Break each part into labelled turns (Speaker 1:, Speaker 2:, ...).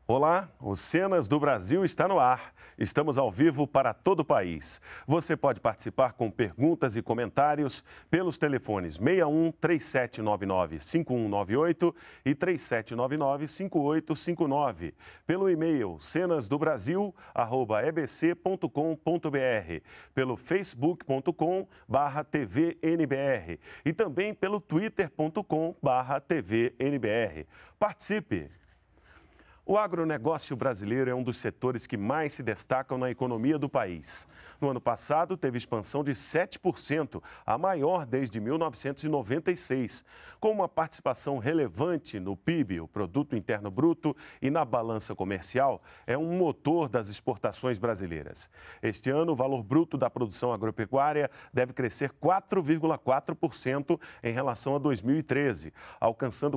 Speaker 1: Olá, o Cenas do Brasil está no ar. Estamos ao vivo para todo o país. Você pode participar com perguntas e comentários pelos telefones 61 3799 5198 e 3799 5859, pelo e-mail cenasdobrasil@ebc.com.br, pelo facebook.com/tvnbr e também pelo twitter.com/tvnbr. Participe! O agronegócio brasileiro é um dos setores que mais se destacam na economia do país. No ano passado, teve expansão de 7%, a maior desde 1996, com uma participação relevante no PIB, o Produto Interno Bruto, e na balança comercial, é um motor das exportações brasileiras. Este ano, o valor bruto da produção agropecuária deve crescer 4,4% em relação a 2013, alcançando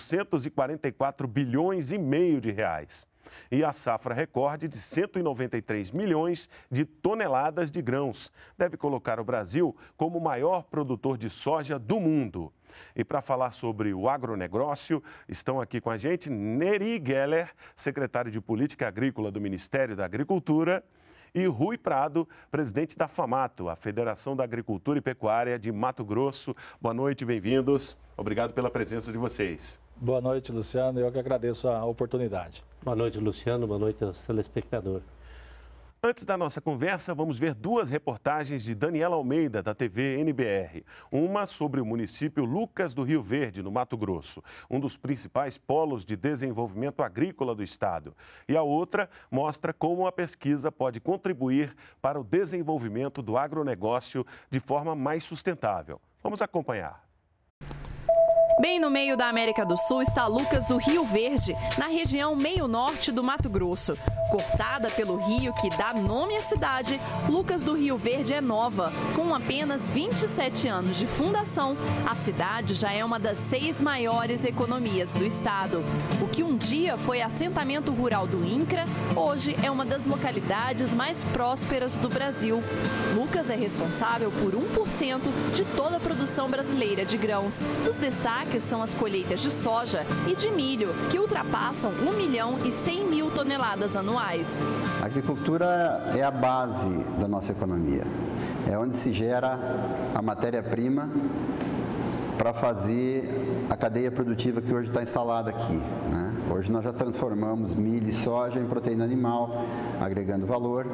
Speaker 1: 444 bilhões e meio de reais. E a safra recorde de 193 milhões de toneladas de grãos deve colocar o Brasil como o maior produtor de soja do mundo. E para falar sobre o agronegócio, estão aqui com a gente Neri Geller, secretário de Política Agrícola do Ministério da Agricultura, e Rui Prado, presidente da FAMATO, a Federação da Agricultura e Pecuária de Mato Grosso. Boa noite, bem-vindos. Obrigado pela presença de vocês.
Speaker 2: Boa noite, Luciano. Eu que agradeço a oportunidade.
Speaker 3: Boa noite, Luciano. Boa noite aos telespectadores.
Speaker 1: Antes da nossa conversa, vamos ver duas reportagens de Daniela Almeida, da TV NBR. Uma sobre o município Lucas do Rio Verde, no Mato Grosso, um dos principais polos de desenvolvimento agrícola do estado. E a outra mostra como a pesquisa pode contribuir para o desenvolvimento do agronegócio de forma mais sustentável. Vamos acompanhar.
Speaker 4: Bem no meio da América do Sul está Lucas do Rio Verde, na região meio-norte do Mato Grosso. Cortada pelo rio que dá nome à cidade, Lucas do Rio Verde é nova. Com apenas 27 anos de fundação, a cidade já é uma das 6 maiores economias do estado. O que um dia foi assentamento rural do INCRA, hoje é uma das localidades mais prósperas do Brasil. Lucas é responsável por 1% de toda a produção brasileira de grãos. Os destaques são as colheitas de soja e de milho, que ultrapassam 1.100.000 toneladas anuais.
Speaker 5: A agricultura é a base da nossa economia. É onde se gera a matéria-prima para fazer a cadeia produtiva que hoje está instalada aqui, né? Hoje nós já transformamos milho e soja em proteína animal, agregando valor.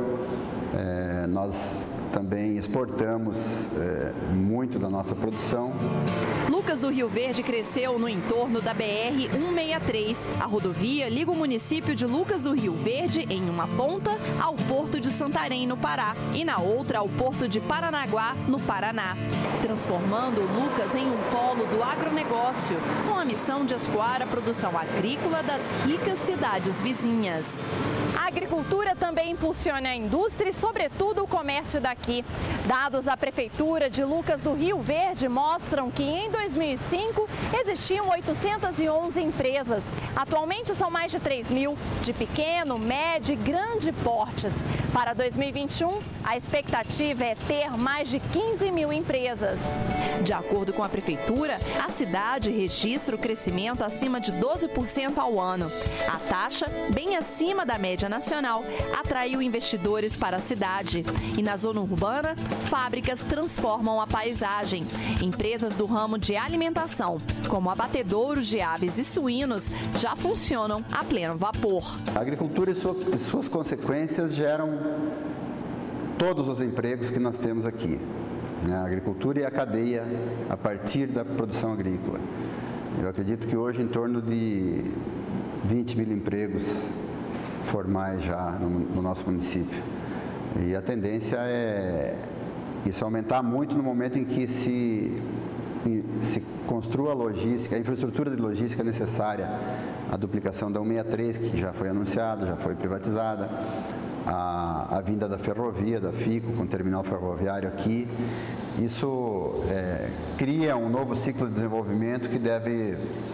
Speaker 5: Nós também exportamos muito da nossa produção.
Speaker 4: Lucas do Rio Verde cresceu no entorno da BR-163. A rodovia liga o município de Lucas do Rio Verde, em uma ponta, ao Porto de Santarém, no Pará, e na outra ao Porto de Paranaguá, no Paraná, transformando Lucas em um polo do agronegócio, com a missão de escoar a produção agrícola das ricas cidades vizinhas.
Speaker 6: A agricultura também impulsiona a indústria e, sobretudo, o comércio daqui. Dados da Prefeitura de Lucas do Rio Verde mostram que em 2005 existiam 811 empresas. Atualmente são mais de 3.000, de pequeno, médio e grande portes. Para 2021, a expectativa é ter mais de 15.000 empresas.
Speaker 4: De acordo com a Prefeitura, a cidade registra o crescimento acima de 12% ao ano. A taxa, bem acima da média nacional, atraiu investidores para a cidade. E na zona urbana, fábricas transformam a paisagem. Empresas do ramo de alimentação, como abatedouros de aves e suínos, já funcionam a pleno vapor.
Speaker 5: A agricultura e suas consequências geram todos os empregos que nós temos aqui. A agricultura e a cadeia a partir da produção agrícola. Eu acredito que hoje em torno de 20.000 empregos formais já no nosso município. E a tendência é isso aumentar muito no momento em que se construa a logística, a infraestrutura de logística necessária, a duplicação da 163, que já foi anunciada, já foi privatizada, a vinda da ferrovia, da FICO, com o terminal ferroviário aqui. Isso cria um novo ciclo de desenvolvimento que deve,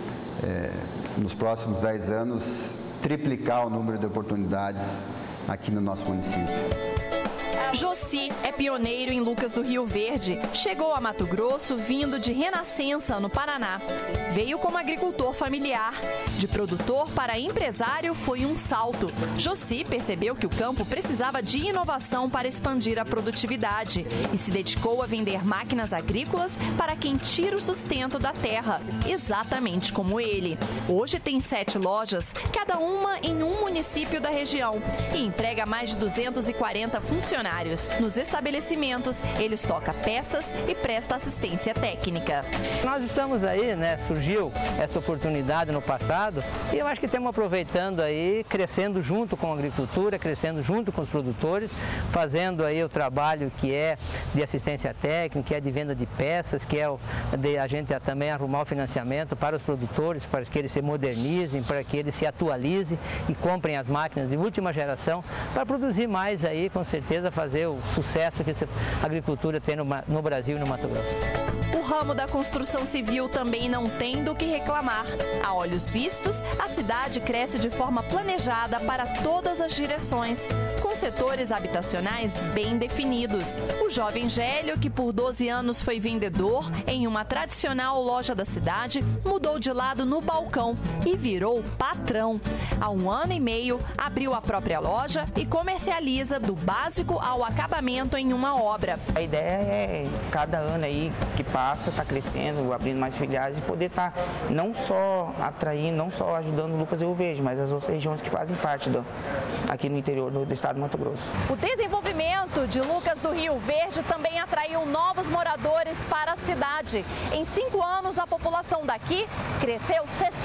Speaker 5: nos próximos 10 anos, triplicar o número de oportunidades aqui no nosso município.
Speaker 4: Josi é pioneiro em Lucas do Rio Verde. Chegou a Mato Grosso vindo de Renascença, no Paraná. Veio como agricultor familiar. De produtor para empresário foi um salto. Josi percebeu que o campo precisava de inovação para expandir a produtividade e se dedicou a vender máquinas agrícolas para quem tira o sustento da terra, exatamente como ele. Hoje tem 7 lojas, cada uma em um município da região, e emprega mais de 240 funcionários. Nos estabelecimentos, eles tocam peças e presta assistência técnica.
Speaker 7: Nós estamos aí, surgiu essa oportunidade no passado e eu acho que estamos aproveitando aí, crescendo junto com a agricultura, crescendo junto com os produtores, fazendo aí o trabalho que é de assistência técnica, que é de venda de peças, que é de a gente também arrumar o financiamento para os produtores, para que eles se modernizem, para que eles se atualizem e comprem as máquinas de última geração para produzir mais aí, com certeza, fazer o sucesso que a agricultura tem no Brasil e no Mato Grosso.
Speaker 4: O ramo da construção civil também não tem do que reclamar. A olhos vistos, a cidade cresce de forma planejada para todas as direções, com setores habitacionais bem definidos. O jovem Gélio, que por 12 anos foi vendedor em uma tradicional loja da cidade, mudou de lado no balcão e virou patrão. Há 1 ano e meio, abriu a própria loja e comercializa do básico ao acabamento em uma obra.
Speaker 8: A ideia é, cada ano aí que passa, está crescendo, abrindo mais filiais e poder estar não só atraindo, não só ajudando o Lucas do Rio Verde, mas as outras regiões que fazem parte aqui no interior do estado do Mato Grosso.
Speaker 6: O desenvolvimento de Lucas do Rio Verde também atraiu novos moradores para a cidade. Em 5 anos, a população daqui cresceu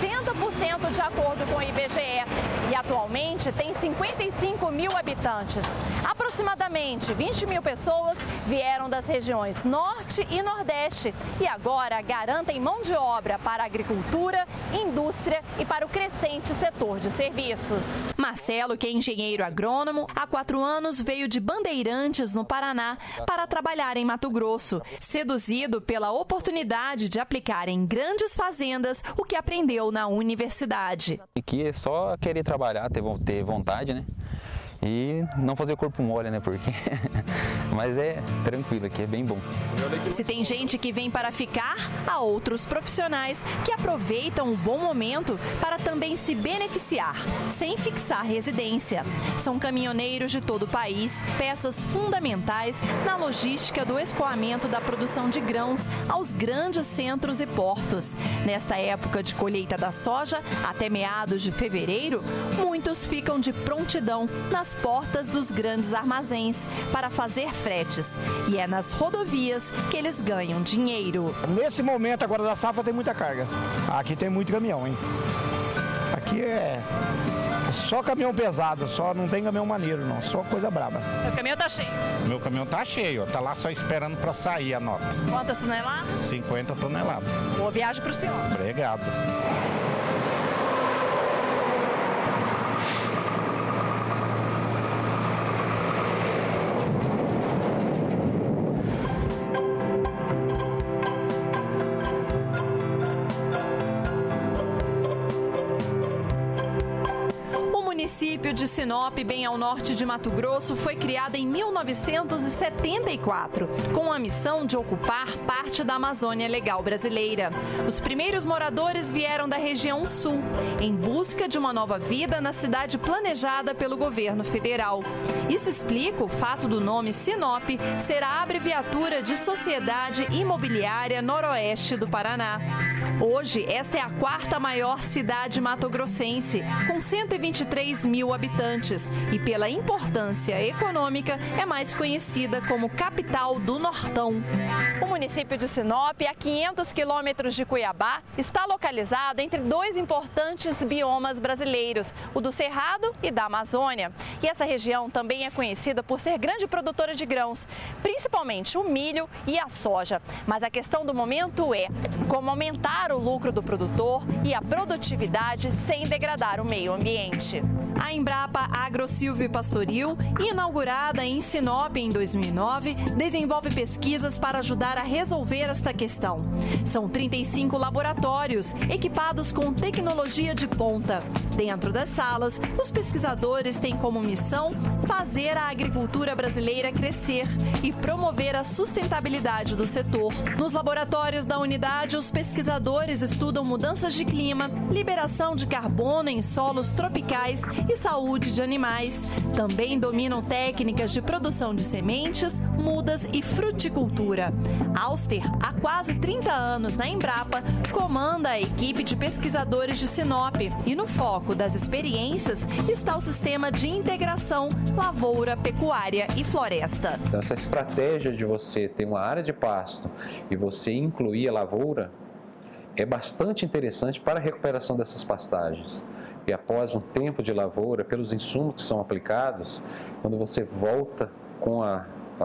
Speaker 6: 60% de acordo com o IBGE e atualmente tem 55 mil habitantes. Aproximadamente 20 mil pessoas vieram das regiões Norte e Nordeste e agora garantem mão de obra para a agricultura, indústria e para o crescente setor de serviços.
Speaker 4: Marcelo, que é engenheiro agrônomo, há 4 anos veio de Bandeirantes, no Paraná, para trabalhar em Mato Grosso, seduzido pela oportunidade de aplicar em grandes fazendas o que aprendeu na universidade.
Speaker 9: Aqui é só querer trabalhar, ter vontade, né? E não fazer o corpo mole, né? Porque... Mas é tranquilo aqui, é bem bom.
Speaker 4: Se tem gente que vem para ficar, há outros profissionais que aproveitam o bom momento para também se beneficiar, sem fixar residência. São caminhoneiros de todo o país, peças fundamentais na logística do escoamento da produção de grãos aos grandes centros e portos. Nesta época de colheita da soja, até meados de fevereiro, muitos ficam de prontidão nas portas dos grandes armazéns para fazer fretes. E é nas rodovias que eles ganham dinheiro.
Speaker 10: Nesse momento agora da safra tem muita carga. Aqui tem muito caminhão, hein? Aqui é só caminhão pesado, só não tem caminhão maneiro não, só coisa braba.
Speaker 6: Seu caminhão tá cheio?
Speaker 11: Meu caminhão tá cheio, tá lá só esperando para sair a nota.
Speaker 6: Quantas toneladas?
Speaker 11: 50 toneladas.
Speaker 6: Boa viagem pro senhor.
Speaker 11: Obrigado.
Speaker 4: O município de Sinop, bem ao norte de Mato Grosso, foi criado em 1974, com a missão de ocupar parte da Amazônia Legal brasileira. Os primeiros moradores vieram da região sul, em busca de uma nova vida na cidade planejada pelo governo federal. Isso explica o fato do nome Sinop ser a abreviatura de Sociedade Imobiliária Noroeste do Paraná. Hoje, esta é a 4ª maior cidade matogrossense, com 123 mil habitantes e, pela importância econômica, é mais conhecida como capital do Nortão.
Speaker 6: O município de Sinop, a 500 quilômetros de Cuiabá, está localizado entre 2 importantes biomas brasileiros, o do Cerrado e da Amazônia. E essa região também é conhecida por ser grande produtora de grãos, principalmente o milho e a soja. Mas a questão do momento é como aumentar o lucro do produtor e a produtividade sem degradar o meio ambiente.
Speaker 4: A Embrapa Agrosilvio e Pastoril, inaugurada em Sinop em 2009, desenvolve pesquisas para ajudar a resolver esta questão. São 35 laboratórios equipados com tecnologia de ponta. Dentro das salas, os pesquisadores têm como missão fazer a agricultura brasileira crescer e promover a sustentabilidade do setor. Nos laboratórios da unidade, os pesquisadores estudam mudanças de clima, liberação de carbono em solos tropicais e saúde de animais. Também dominam técnicas de produção de sementes, mudas e fruticultura. Auster, há quase 30 anos na Embrapa, comanda a equipe de pesquisadores de Sinop e no foco das experiências está o sistema de integração lavoura, pecuária e floresta.
Speaker 12: Então, essa estratégia de você ter uma área de pasto e você incluir a lavoura é bastante interessante para a recuperação dessas pastagens. E após um tempo de lavoura, pelos insumos que são aplicados, quando você volta com a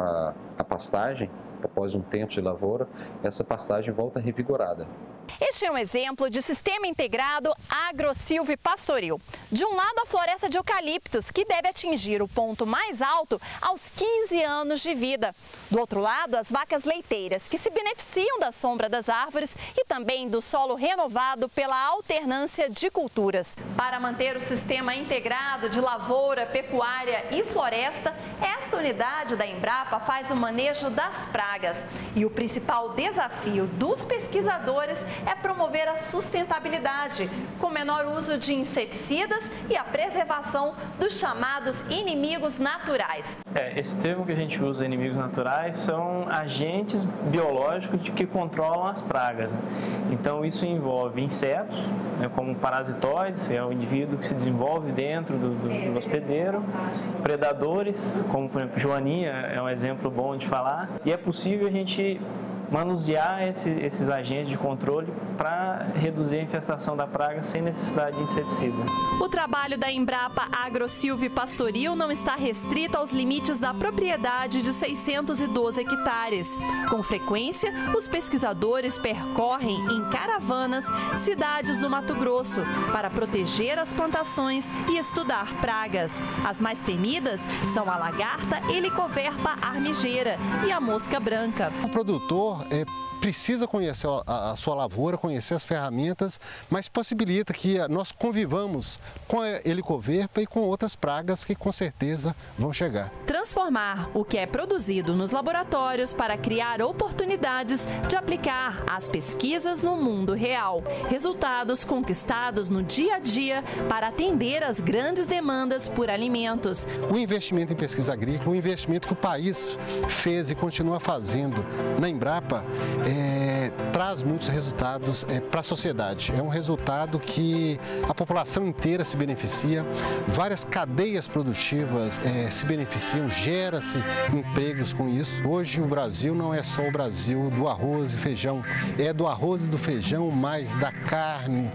Speaker 12: pastagem, após um tempo de lavoura, essa pastagem volta revigorada.
Speaker 6: Este é um exemplo de sistema integrado agro-silvipastoril. De um lado, a floresta de eucaliptos, que deve atingir o ponto mais alto aos 15 anos de vida. Do outro lado, as vacas leiteiras, que se beneficiam da sombra das árvores e também do solo renovado pela alternância de culturas. Para manter o sistema integrado de lavoura, pecuária e floresta, esta unidade da Embrapa faz o manejo das pragas. E o principal desafio dos pesquisadores é promover a sustentabilidade, com menor uso de inseticidas e a preservação dos chamados inimigos naturais.
Speaker 13: Esse termo que a gente usa, inimigos naturais, são agentes biológicos que controlam as pragas. Então isso envolve insetos, como parasitoides, é o indivíduo que se desenvolve dentro do hospedeiro, predadores, como por exemplo joaninha é um exemplo bom de falar, e é possível a gente manusear esses agentes de controle para reduzir a infestação da praga sem necessidade de inseticida.
Speaker 4: O trabalho da Embrapa Agro-Silvipastoril não está restrito aos limites da propriedade de 612 hectares. Com frequência, os pesquisadores percorrem em caravanas cidades do Mato Grosso para proteger as plantações e estudar pragas. As mais temidas são a lagarta Helicoverpa armigeira e a mosca branca.
Speaker 14: O produtor precisa conhecer a sua lavoura, conhecer as ferramentas, mas possibilita que nós convivamos com a helicoverpa e com outras pragas que com certeza vão chegar.
Speaker 4: Transformar o que é produzido nos laboratórios para criar oportunidades de aplicar as pesquisas no mundo real. Resultados conquistados no dia a dia para atender às grandes demandas por alimentos.
Speaker 14: O investimento em pesquisa agrícola, o investimento que o país fez e continua fazendo na Embrapa, traz muitos resultados para a sociedade. É um resultado que a população inteira se beneficia, várias cadeias produtivas se beneficiam, gera-se empregos com isso. Hoje o Brasil não é só o Brasil do arroz e feijão, é do arroz e do feijão, mais da carne,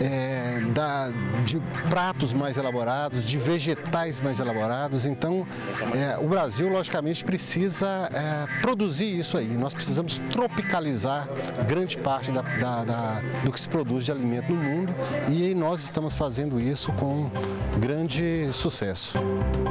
Speaker 14: de pratos mais elaborados, de vegetais mais elaborados. Então, o Brasil, logicamente, precisa produzir isso aí. Nós precisamos tropicalizar grande parte do que se produz de alimento no mundo e nós estamos fazendo isso com grande sucesso.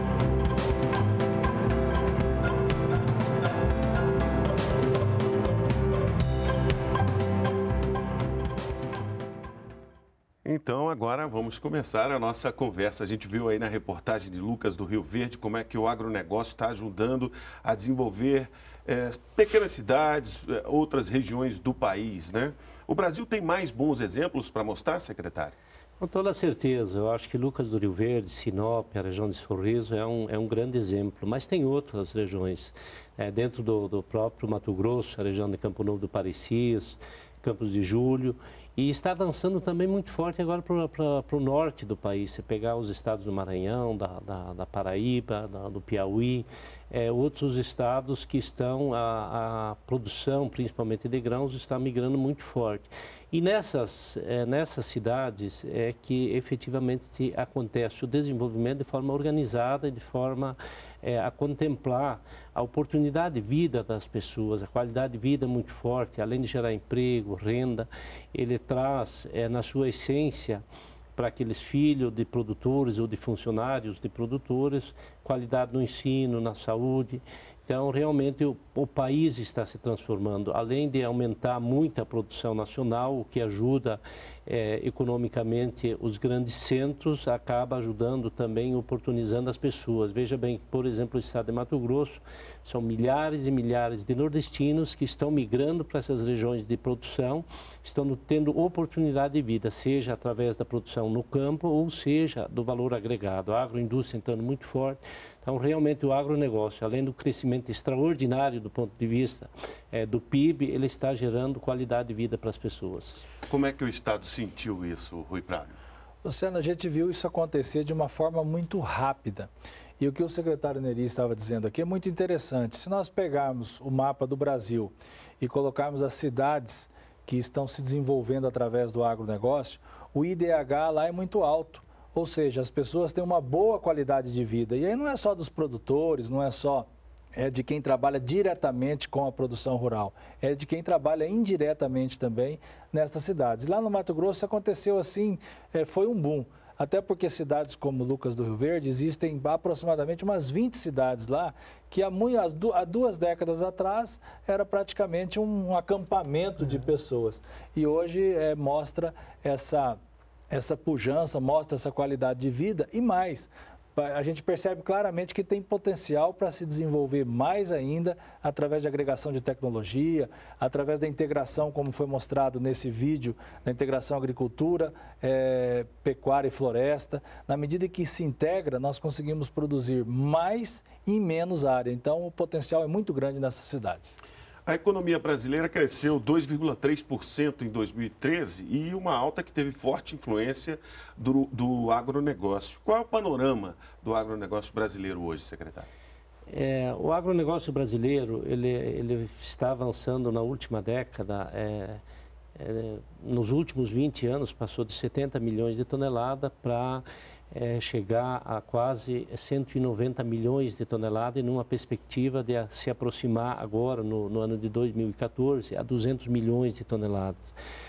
Speaker 1: Então, agora vamos começar a nossa conversa. A gente viu aí na reportagem de Lucas do Rio Verde como é que o agronegócio está ajudando a desenvolver pequenas cidades, outras regiões do país, né? O Brasil tem mais bons exemplos para mostrar, secretário?
Speaker 3: Com toda certeza. Eu acho que Lucas do Rio Verde, Sinop, a região de Sorriso é um grande exemplo, mas tem outras regiões. Dentro do próprio Mato Grosso, a região de Campo Novo do Parecis, Campos de Julho, e está avançando também muito forte agora para o norte do país. Se pegar os estados do Maranhão, da Paraíba, do Piauí, outros estados que estão, a produção, principalmente de grãos, está migrando muito forte. E nessas cidades é que efetivamente acontece o desenvolvimento de forma organizada e de forma a contemplar a oportunidade de vida das pessoas, a qualidade de vida muito forte, além de gerar emprego, renda, ele traz na sua essência para aqueles filhos de produtores ou de funcionários de produtores, qualidade no ensino, na saúde. Então, realmente, o país está se transformando. Além de aumentar muito a produção nacional, o que ajuda economicamente os grandes centros, acaba ajudando também, oportunizando as pessoas. Veja bem, por exemplo, o estado de Mato Grosso, são milhares e milhares de nordestinos que estão migrando para essas regiões de produção, estão tendo oportunidade de vida, seja através da produção no campo ou seja do valor agregado. A agroindústria entrando muito forte. Então, realmente, o agronegócio, além do crescimento extraordinário do ponto de vista do PIB, ele está gerando qualidade de vida para as pessoas.
Speaker 1: Como é que o Estado sentiu isso, Rui Prado?
Speaker 2: Luciano, a gente viu isso acontecer de uma forma muito rápida. E o que o secretário Neri estava dizendo aqui é muito interessante. Se nós pegarmos o mapa do Brasil e colocarmos as cidades que estão se desenvolvendo através do agronegócio, o IDH lá é muito alto. Ou seja, as pessoas têm uma boa qualidade de vida. E aí não é só dos produtores, não é só de quem trabalha diretamente com a produção rural. É de quem trabalha indiretamente também nestas cidades. E lá no Mato Grosso aconteceu assim, foi um boom. Até porque cidades como Lucas do Rio Verde, existem aproximadamente umas 20 cidades lá, que há 2 décadas atrás era praticamente um acampamento de pessoas. E hoje mostra essa pujança, mostra essa qualidade de vida e mais. A gente percebe claramente que tem potencial para se desenvolver mais ainda através de agregação de tecnologia, através da integração, como foi mostrado nesse vídeo, da integração agricultura, pecuária e floresta. Na medida que se integra, nós conseguimos produzir mais em menos área. Então, o potencial é muito grande nessas cidades.
Speaker 1: A economia brasileira cresceu 2,3% em 2013 e uma alta que teve forte influência do agronegócio. Qual é o panorama do agronegócio brasileiro hoje, secretário?
Speaker 3: O agronegócio brasileiro ele está avançando na última década. Nos últimos 20 anos passou de 70 milhões de toneladas para chegar a quase 190 milhões de toneladas, numa perspectiva de se aproximar agora, no ano de 2014, a 200 milhões de toneladas.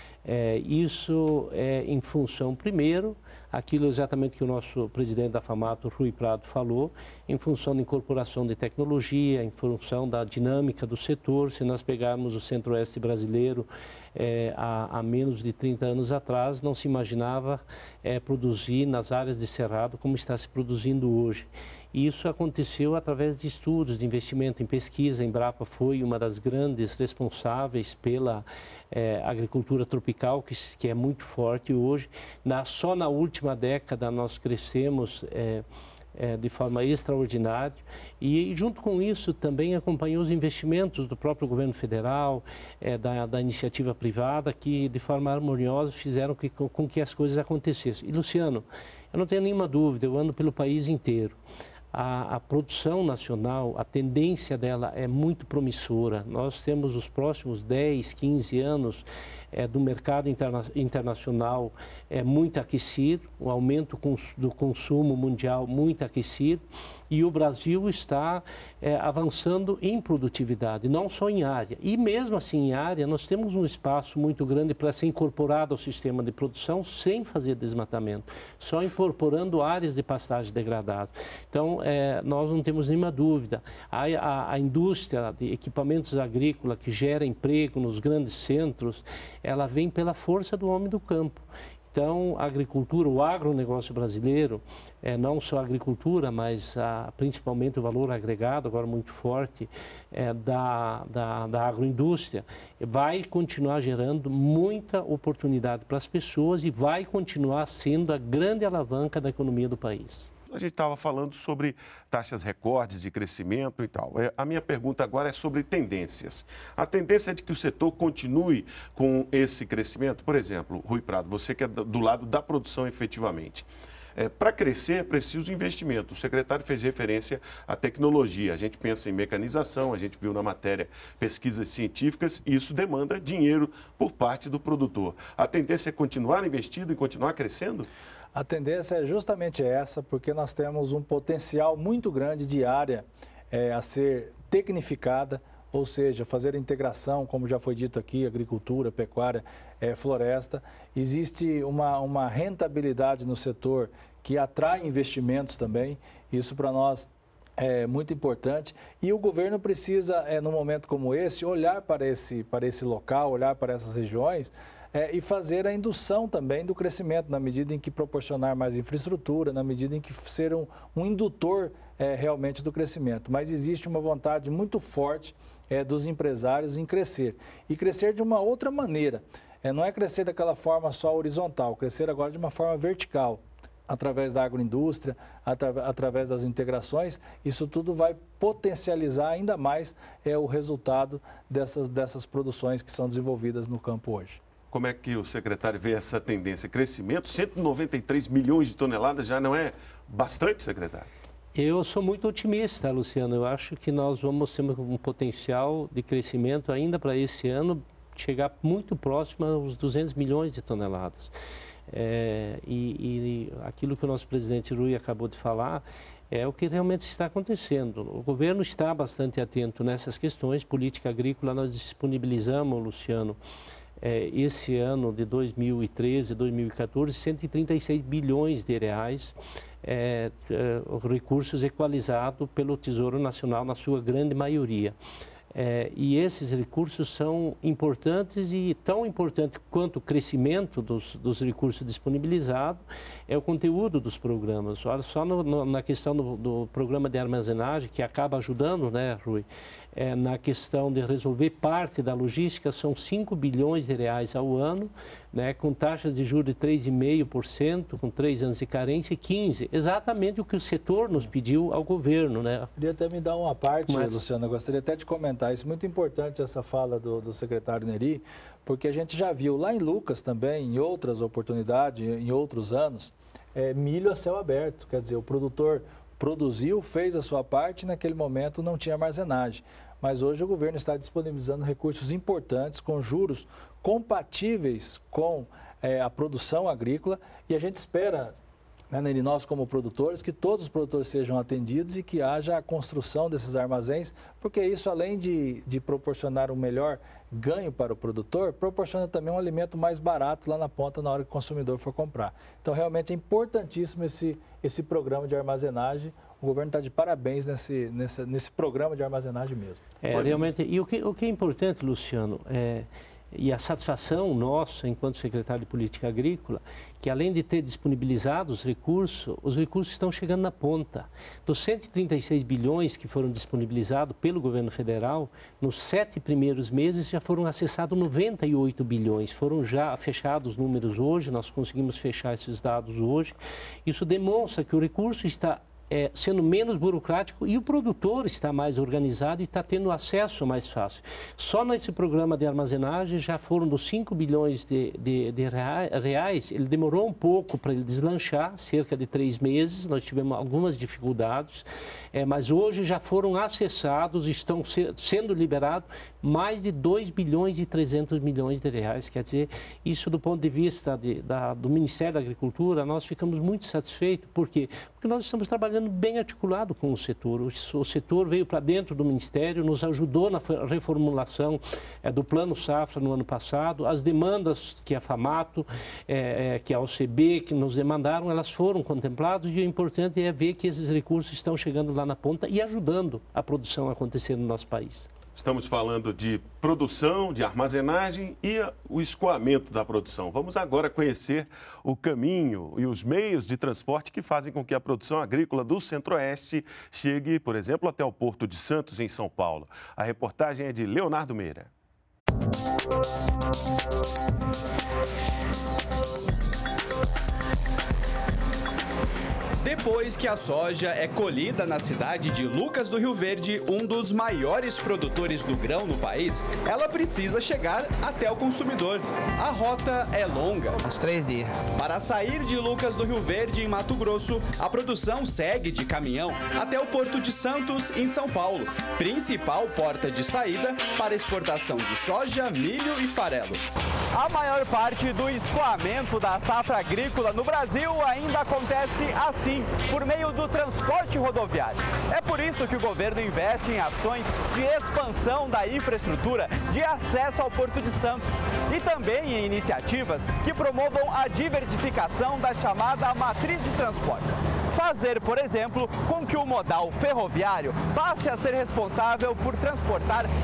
Speaker 3: Isso é em função, primeiro, aquilo exatamente que o nosso presidente da FAMATO, Rui Prado, falou, em função da incorporação de tecnologia, em função da dinâmica do setor. Se nós pegarmos o centro-oeste brasileiro, há menos de 30 anos atrás, não se imaginava produzir nas áreas de cerrado como está se produzindo hoje. E isso aconteceu através de estudos, de investimento em pesquisa. A Embrapa foi uma das grandes responsáveis pela agricultura tropical, que é muito forte hoje. Só na última década nós crescemos de forma extraordinária e junto com isso também acompanhou os investimentos do próprio governo federal, da iniciativa privada, que de forma harmoniosa fizeram com que as coisas acontecessem. E Luciano, eu não tenho nenhuma dúvida, eu ando pelo país inteiro. A produção nacional, a tendência dela é muito promissora. Nós temos os próximos 10, 15 anos do mercado internacional muito aquecido, o aumento do consumo mundial muito aquecido, e o Brasil está avançando em produtividade, não só em área. E mesmo assim em área, nós temos um espaço muito grande para ser incorporado ao sistema de produção sem fazer desmatamento, só incorporando áreas de pastagem degradada. Então, nós não temos nenhuma dúvida. A indústria de equipamentos agrícolas que gera emprego nos grandes centros, ela vem pela força do homem do campo. Então, a agricultura, o agronegócio brasileiro, não só a agricultura, mas principalmente o valor agregado, agora muito forte, da agroindústria, vai continuar gerando muita oportunidade para as pessoas e vai continuar sendo a grande alavanca da economia do país.
Speaker 1: A gente estava falando sobre taxas recordes de crescimento e tal. A minha pergunta agora é sobre tendências. A tendência é de que o setor continue com esse crescimento? Por exemplo, Rui Prado, você que é do lado da produção efetivamente. Para crescer é preciso investimento. O secretário fez referência à tecnologia. A gente pensa em mecanização, a gente viu na matéria pesquisas científicas, e isso demanda dinheiro por parte do produtor. A tendência é continuar investindo e continuar crescendo?
Speaker 2: A tendência é justamente essa, porque nós temos um potencial muito grande de área a ser tecnificada, ou seja, fazer a integração, como já foi dito aqui, agricultura, pecuária, floresta. Existe uma rentabilidade no setor que atrai investimentos também, isso para nós é muito importante. E o governo precisa, num momento como esse, olhar para esse local, olhar para essas regiões, e fazer a indução também do crescimento, na medida em que proporcionar mais infraestrutura, na medida em que ser um indutor realmente do crescimento. Mas existe uma vontade muito forte dos empresários em crescer, e crescer de uma outra maneira. Não é crescer daquela forma só horizontal, crescer agora de uma forma vertical, através da agroindústria, através das integrações. Isso tudo vai potencializar ainda mais o resultado dessas produções que são desenvolvidas no campo hoje.
Speaker 1: Como é que o secretário vê essa tendência? Crescimento, 193 milhões de toneladas já não é bastante, secretário?
Speaker 3: Eu sou muito otimista, Luciano. Eu acho que nós vamos ter um potencial de crescimento ainda para esse ano, chegar muito próximo aos 200 milhões de toneladas. E aquilo que o nosso presidente Rui acabou de falar é o que realmente está acontecendo. O governo está bastante atento nessas questões. Política agrícola, nós disponibilizamos, Luciano, esse ano de 2013, 2014, 136 bilhões de reais, recursos equalizados pelo Tesouro Nacional na sua grande maioria. E esses recursos são importantes, e tão importante quanto o crescimento dos recursos disponibilizados é o conteúdo dos programas. Olha só na questão do programa de armazenagem, que acaba ajudando, né, Rui? Na questão de resolver parte da logística, são 5 bilhões de reais ao ano, né, com taxas de juros de 3,5%, com 3 anos de carência e 15%. Exatamente o que o setor nos pediu ao governo, né?
Speaker 2: Queria até me dar uma parte, Luciano, eu gostaria até de comentar isso. Muito importante essa fala do secretário Neri, porque a gente já viu lá em Lucas também, em outras oportunidades, em outros anos, milho a céu aberto. Quer dizer, o produtor produziu, fez a sua parte, e naquele momento não tinha armazenagem. Mas hoje o governo está disponibilizando recursos importantes, com juros compatíveis com a produção agrícola, e a gente espera, né, Neri, nós como produtores, que todos os produtores sejam atendidos e que haja a construção desses armazéns, porque isso, além de proporcionar um melhor ganho para o produtor, proporciona também um alimento mais barato lá na ponta na hora que o consumidor for comprar. Então, realmente é importantíssimo esse programa de armazenagem. O governo está de parabéns nesse programa de armazenagem mesmo.
Speaker 3: Realmente, e o que é importante, Luciano, e a satisfação nossa, enquanto secretário de Política Agrícola, que além de ter disponibilizado os recursos estão chegando na ponta. Dos 136 bilhões que foram disponibilizados pelo governo federal, nos 7 primeiros meses já foram acessados 98 bilhões. Foram já fechados os números hoje, nós conseguimos fechar esses dados hoje. Isso demonstra que o recurso está sendo menos burocrático e o produtor está mais organizado e está tendo acesso mais fácil. Só nesse programa de armazenagem já foram dos 5 bilhões de reais, ele demorou um pouco para ele deslanchar, cerca de 3 meses, nós tivemos algumas dificuldades, mas hoje já foram acessados, estão sendo liberados mais de 2 bilhões e 300 milhões de reais. Quer dizer, isso do ponto de vista do Ministério da Agricultura, nós ficamos muito satisfeitos. Por quê? Porque nós estamos trabalhando bem articulado com o setor. O setor veio para dentro do Ministério, nos ajudou na reformulação do Plano Safra no ano passado. As demandas que a FAMATO, que a OCB, que nos demandaram, elas foram contempladas, e o importante é ver que esses recursos estão chegando lá na ponta e ajudando a produção a acontecer no nosso país.
Speaker 1: Estamos falando de produção, de armazenagem e o escoamento da produção. Vamos agora conhecer o caminho e os meios de transporte que fazem com que a produção agrícola do Centro-Oeste chegue, por exemplo, até o Porto de Santos, em São Paulo. A reportagem é de Leonardo Meira.
Speaker 15: Depois que a soja é colhida na cidade de Lucas do Rio Verde, um dos maiores produtores do grão no país, ela precisa chegar até o consumidor. A rota é longa.
Speaker 7: Uns 3 dias.
Speaker 15: Para sair de Lucas do Rio Verde, em Mato Grosso, a produção segue de caminhão até o Porto de Santos, em São Paulo, principal porta de saída para exportação de soja, milho e farelo.
Speaker 16: A maior parte do escoamento da safra agrícola no Brasil ainda acontece assim, por meio do transporte rodoviário. É por isso que o governo investe em ações de expansão da infraestrutura de acesso ao Porto de Santos e também em iniciativas que promovam a diversificação da chamada matriz de transportes. Fazer, por exemplo, com que o modal ferroviário passe a ser responsável por transportar 30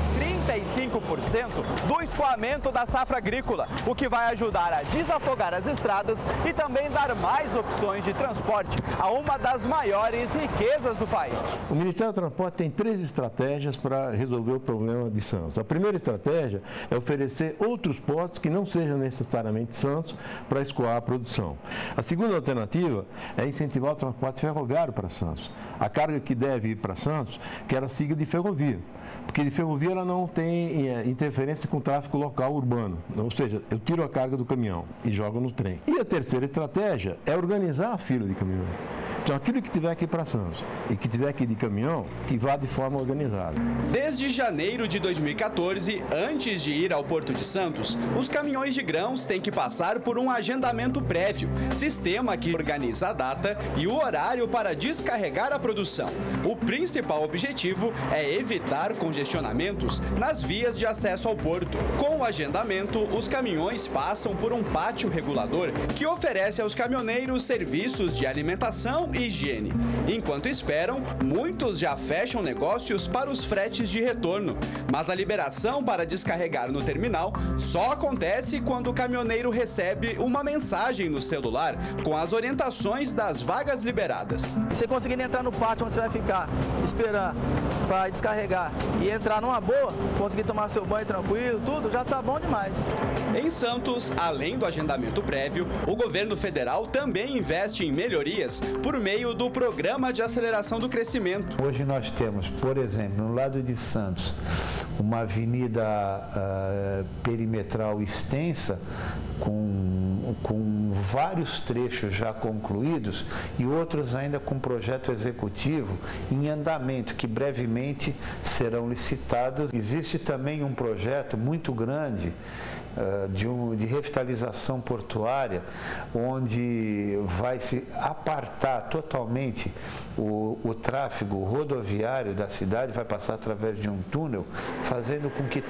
Speaker 16: 35% do escoamento da safra agrícola, o que vai ajudar a desafogar as estradas e também dar mais opções de transporte a uma das maiores riquezas do país.
Speaker 17: O Ministério do Transporte tem 3 estratégias para resolver o problema de Santos. A primeira estratégia é oferecer outros portos que não sejam necessariamente Santos para escoar a produção. A segunda alternativa é incentivar o transporte ferroviário para Santos. A carga que deve ir para Santos, que ela siga de ferrovia, porque de ferrovia ela não tem interferência com o tráfego local urbano, ou seja, eu tiro a carga do caminhão e jogo no trem. E a terceira estratégia é organizar a fila de caminhões. Então, aquilo que tiver aqui para Santos e que tiver aqui de caminhão, que vá de forma organizada.
Speaker 15: Desde janeiro de 2014, antes de ir ao Porto de Santos, os caminhões de grãos têm que passar por um agendamento prévio, sistema que organiza a data e o horário para descarregar a produção. O principal objetivo é evitar congestionamentos nas vias de acesso ao porto. Com o agendamento, os caminhões passam por um pátio regulador que oferece aos caminhoneiros serviços de alimentação e higiene. Enquanto esperam, muitos já fecham negócios para os fretes de retorno. Mas a liberação para descarregar no terminal só acontece quando o caminhoneiro recebe uma mensagem no celular com as orientações das vagas liberadas.
Speaker 18: Você conseguindo entrar no pátio onde você vai ficar, esperar para descarregar e entrar numa boa, conseguir tomar seu banho tranquilo, tudo, já tá bom demais.
Speaker 15: Em Santos, além do agendamento prévio, o governo federal também investe em melhorias por meio do Programa de Aceleração do Crescimento.
Speaker 19: Hoje nós temos, por exemplo, no lado de Santos, uma avenida perimetral extensa com vários trechos já concluídos e outros ainda com projeto executivo em andamento, que brevemente serão licitados. Existe também um projeto muito grande de revitalização portuária, onde vai se apartar totalmente o tráfego rodoviário da cidade, vai passar através de um túnel, fazendo com que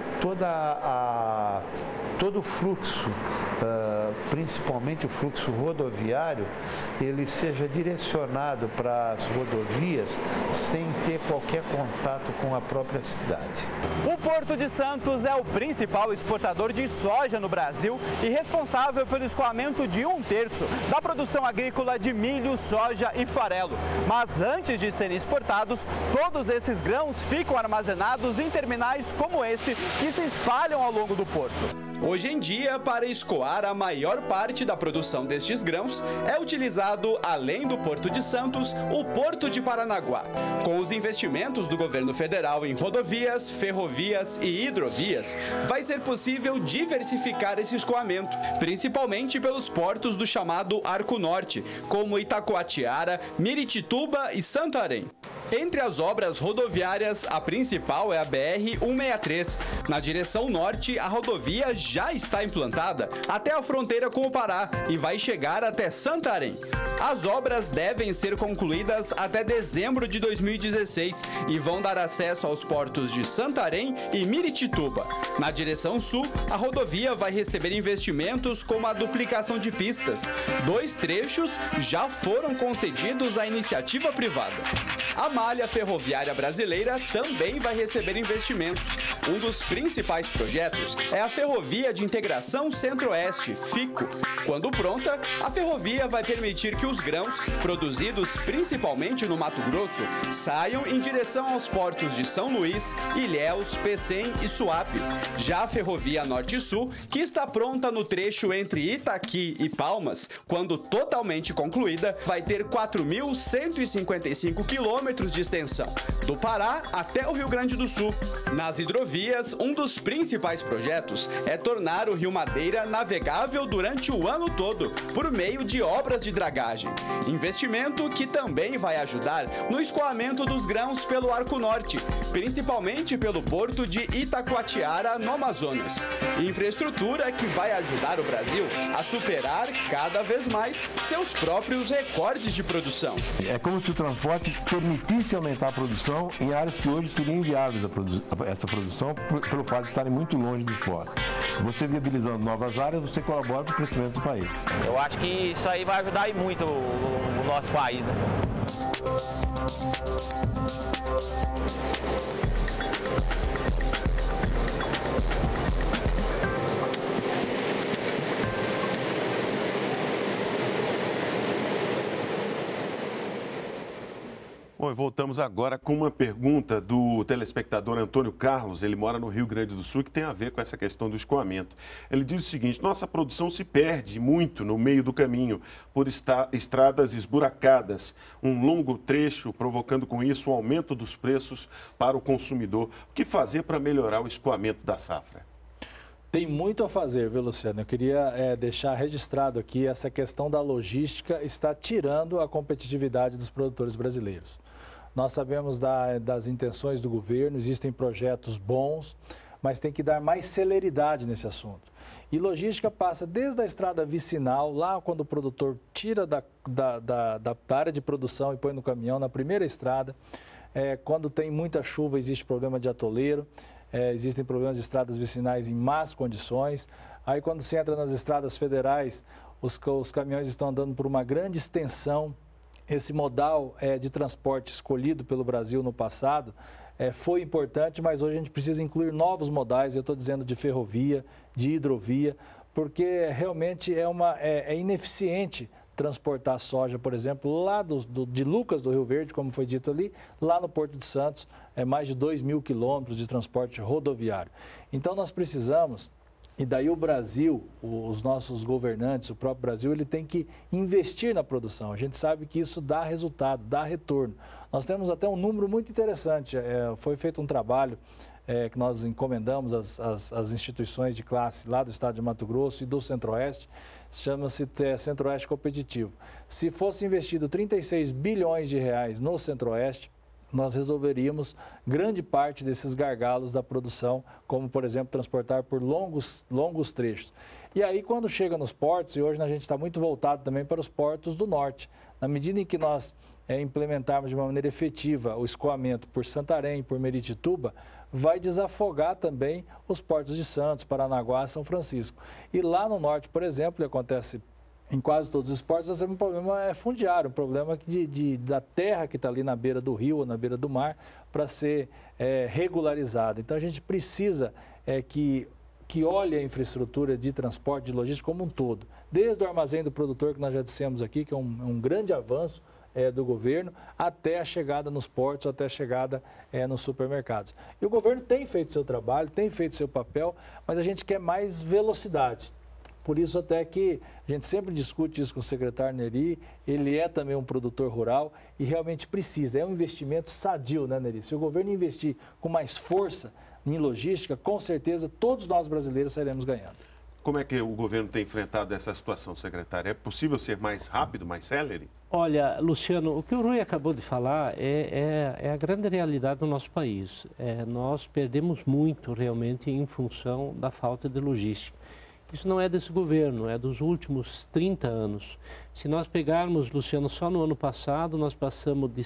Speaker 19: todo o fluxo, principalmente o fluxo rodoviário, ele seja direcionado para as rodovias sem ter qualquer contato com a própria cidade.
Speaker 16: O Porto de Santos é o principal exportador de soja no Brasil e responsável pelo escoamento de 1/3 da produção agrícola de milho, soja e farelo. Mas antes de serem exportados, todos esses grãos ficam armazenados em terminais como esse, que se espalham ao longo do porto.
Speaker 15: Hoje em dia, para escoar a maior parte da produção destes grãos, é utilizado, além do Porto de Santos, o Porto de Paranaguá. Com os investimentos do governo federal em rodovias, ferrovias e hidrovias, vai ser possível diversificar esse escoamento, principalmente pelos portos do chamado Arco Norte, como Itacoatiara, Miritituba e Santarém. Entre as obras rodoviárias, a principal é a BR-163. Na direção norte, a rodovia já está implantada até a fronteira com o Pará e vai chegar até Santarém. As obras devem ser concluídas até dezembro de 2016 e vão dar acesso aos portos de Santarém e Miritituba. Na direção sul, a rodovia vai receber investimentos como a duplicação de pistas. 2 trechos já foram concedidos à iniciativa privada. A malha ferroviária brasileira também vai receber investimentos. Um dos principais projetos é a Ferrovia de Integração Centro-Oeste, FICO. Quando pronta, a ferrovia vai permitir que os grãos, produzidos principalmente no Mato Grosso, saiam em direção aos portos de São Luís, Ilhéus, Pecém e Suape. Já a Ferrovia Norte-Sul, que está pronta no trecho entre Itaqui e Palmas, quando totalmente concluída, vai ter 4.155 quilômetros de extensão, do Pará até o Rio Grande do Sul. Nas hidrovias, um dos principais projetos é tornar o Rio Madeira navegável durante o ano todo, por meio de obras de dragagem. Investimento que também vai ajudar no escoamento dos grãos pelo Arco Norte, principalmente pelo porto de Itacoatiara, no Amazonas. Infraestrutura que vai ajudar o Brasil a superar cada vez mais seus próprios recordes de produção.
Speaker 17: É como se o transporte permitisse aumentar a produção em áreas que hoje seriam inviáveis essa produção pelo fato de estarem muito longe dos portos. Você viabilizando novas áreas, você colabora para o crescimento do país.
Speaker 18: Eu acho que isso aí vai ajudar aí muito o nosso país, né?
Speaker 1: Bom, e voltamos agora com uma pergunta do telespectador Antônio Carlos. Ele mora no Rio Grande do Sul, que tem a ver com essa questão do escoamento. Ele diz o seguinte: nossa produção se perde muito no meio do caminho por estradas esburacadas, um longo trecho, provocando com isso o aumento dos preços para o consumidor. O que fazer para melhorar o escoamento da safra?
Speaker 2: Tem muito a fazer, viu, Luciano? Eu queria deixar registrado aqui essa questão da logística está tirando a competitividade dos produtores brasileiros. Nós sabemos das intenções do governo, existem projetos bons, mas tem que dar mais celeridade nesse assunto. E logística passa desde a estrada vicinal, lá quando o produtor tira da área de produção e põe no caminhão, na primeira estrada. Quando tem muita chuva, existe problema de atoleiro. Existem problemas de estradas vicinais em más condições. Aí, quando se entra nas estradas federais, os caminhões estão andando por uma grande extensão. Esse modal de transporte escolhido pelo Brasil no passado foi importante, mas hoje a gente precisa incluir novos modais. Eu estou dizendo de ferrovia, de hidrovia, porque realmente é ineficiente transportar soja, por exemplo, lá de Lucas do Rio Verde, como foi dito ali, lá no Porto de Santos, mais de 2.000 quilômetros de transporte rodoviário. Então, nós precisamos, e daí o Brasil, os nossos governantes, o próprio Brasil, ele tem que investir na produção. A gente sabe que isso dá resultado, dá retorno. Nós temos até um número muito interessante, foi feito um trabalho que nós encomendamos às instituições de classe lá do estado de Mato Grosso e do Centro-Oeste, chama-se Centro-Oeste Competitivo. Se fosse investido 36 bilhões de reais no Centro-Oeste, nós resolveríamos grande parte desses gargalos da produção, como, por exemplo, transportar por longos trechos. E aí, quando chega nos portos, e hoje a gente está muito voltado também para os portos do norte, na medida em que nós implementarmos de uma maneira efetiva o escoamento por Santarém, por Meritituba, vai desafogar também os portos de Santos, Paranaguá, São Francisco. E lá no norte, por exemplo, acontece em quase todos os portos, nós temos um problema fundiário, um problema da terra que está ali na beira do rio ou na beira do mar para ser regularizada. Então, a gente precisa que olhe a infraestrutura de transporte, de logística como um todo. Desde o armazém do produtor, que nós já dissemos aqui, que é um grande avanço do governo, até a chegada nos portos, até a chegada nos supermercados. E o governo tem feito seu trabalho, tem feito seu papel, mas a gente quer mais velocidade. Por isso até que a gente sempre discute isso com o secretário Neri, ele é também um produtor rural e realmente precisa, é um investimento sadio, né, Neri? Se o governo investir com mais força em logística, com certeza todos nós brasileiros sairemos ganhando.
Speaker 1: Como é que o governo tem enfrentado essa situação, secretário? É possível ser mais rápido, mais célere?
Speaker 3: Olha, Luciano, o que o Rui acabou de falar é a grande realidade do nosso país. Nós perdemos muito realmente em função da falta de logística. Isso não é desse governo, é dos últimos 30 anos. Se nós pegarmos, Luciano, só no ano passado, nós passamos de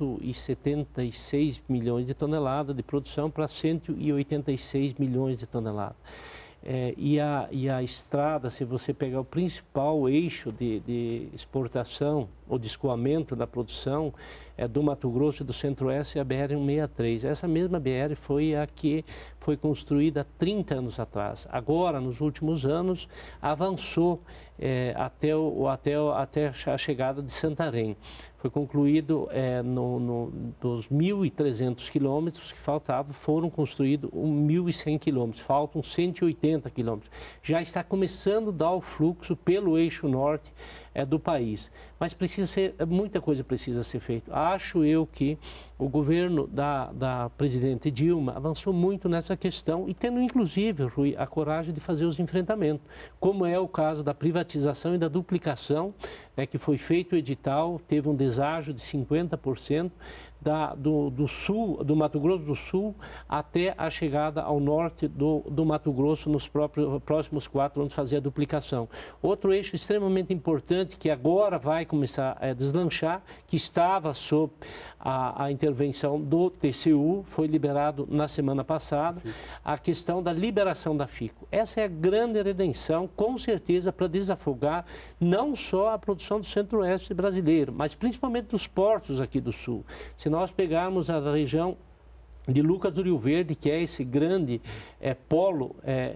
Speaker 3: 176 milhões de toneladas de produção para 186 milhões de toneladas. E a estrada, se você pegar o principal eixo de exportação ou de escoamento da produção do Mato Grosso e do Centro-Oeste, é a BR-163. Essa mesma BR foi a que foi construída há 30 anos atrás. Agora, nos últimos anos, avançou até a chegada de Santarém. Foi concluído dos 1.300 quilômetros que faltavam, foram construídos 1.100 quilômetros, faltam 180 quilômetros. Já está começando a dar o fluxo pelo eixo norte do país. Mas muita coisa precisa ser feita. Acho eu que o governo da presidente Dilma avançou muito nessa questão e tendo, inclusive, Rui, a coragem de fazer os enfrentamentos, como é o caso da privatização e da duplicação, que foi feito o edital, teve um deságio de 50%, do Mato Grosso do Sul até a chegada ao norte do Mato Grosso nos próximos 4 anos fazer a duplicação. Outro eixo extremamente importante que agora vai começar a deslanchar, que estava sob a intervenção do TCU, foi liberado na semana passada, a questão da liberação da FICO. Essa é a grande redenção, com certeza, para desafogar não só a produção do Centro-Oeste brasileiro, mas principalmente dos portos aqui do Sul. Se nós pegarmos a região de Lucas do Rio Verde, que é esse grande polo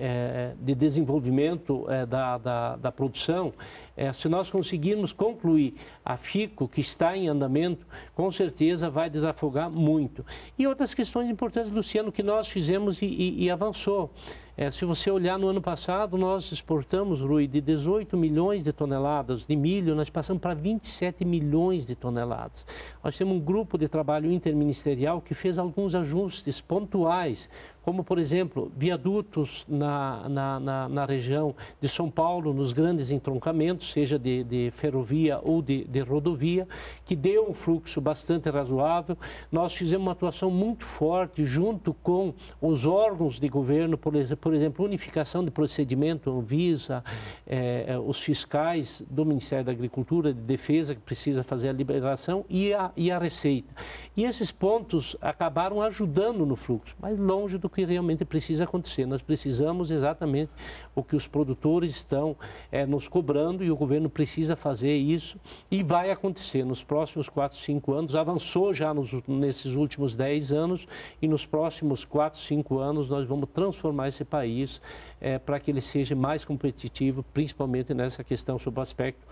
Speaker 3: de desenvolvimento da produção. Se nós conseguirmos concluir a FICO, que está em andamento, com certeza vai desafogar muito. E outras questões importantes, Luciano, que nós fizemos e avançou. Se você olhar no ano passado, nós exportamos, Rui, de 18 milhões de toneladas de milho, nós passamos para 27 milhões de toneladas. Nós temos um grupo de trabalho interministerial que fez alguns ajustes pontuais, como, por exemplo, viadutos na região de São Paulo, nos grandes entroncamentos, seja de ferrovia ou de rodovia, que deu um fluxo bastante razoável. Nós fizemos uma atuação muito forte junto com os órgãos de governo, por exemplo, unificação de procedimento, Anvisa, os fiscais do Ministério da Agricultura, de Defesa, que precisa fazer a liberação, e a Receita. E esses pontos acabaram ajudando no fluxo, mas longe do que realmente precisa acontecer. Nós precisamos exatamente o que os produtores estão nos cobrando, e o governo precisa fazer isso, e vai acontecer nos próximos 4, 5 anos. Avançou já nesses últimos 10 anos, e nos próximos 4, 5 anos nós vamos transformar esse país para que ele seja mais competitivo, principalmente nessa questão sobre o aspecto